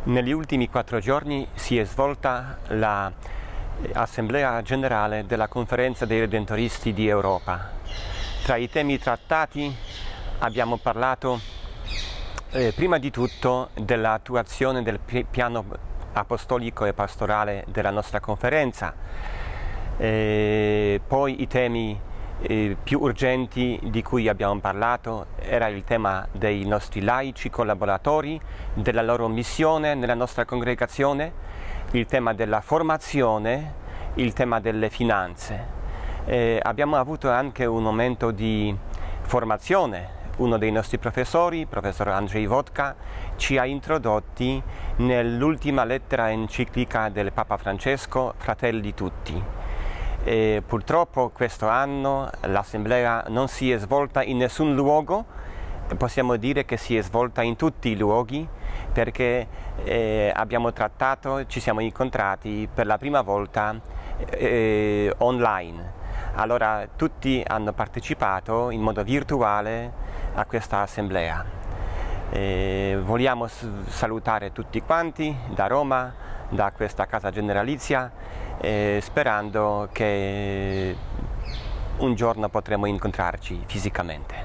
Negli ultimi 4 giorni si è svolta l'Assemblea Generale della Conferenza dei Redentoristi di Europa. Tra i temi trattati abbiamo parlato prima di tutto dell'attuazione del piano apostolico e pastorale della nostra conferenza, poi i temi più urgenti di cui abbiamo parlato era il tema dei nostri laici collaboratori, della loro missione nella nostra congregazione, il tema della formazione, il tema delle finanze. Abbiamo avuto anche un momento di formazione. Uno dei nostri professori, il professor Andrzej Wodka, ci ha introdotti nell'ultima lettera enciclica del Papa Francesco, Fratelli Tutti. Purtroppo questo anno l'assemblea non si è svolta in nessun luogo, possiamo dire che si è svolta in tutti i luoghi perché ci siamo incontrati per la prima volta online. Allora tutti hanno partecipato in modo virtuale a questa assemblea. Vogliamo salutare tutti quanti da Roma, da questa casa generalizia, sperando che un giorno potremo incontrarci fisicamente.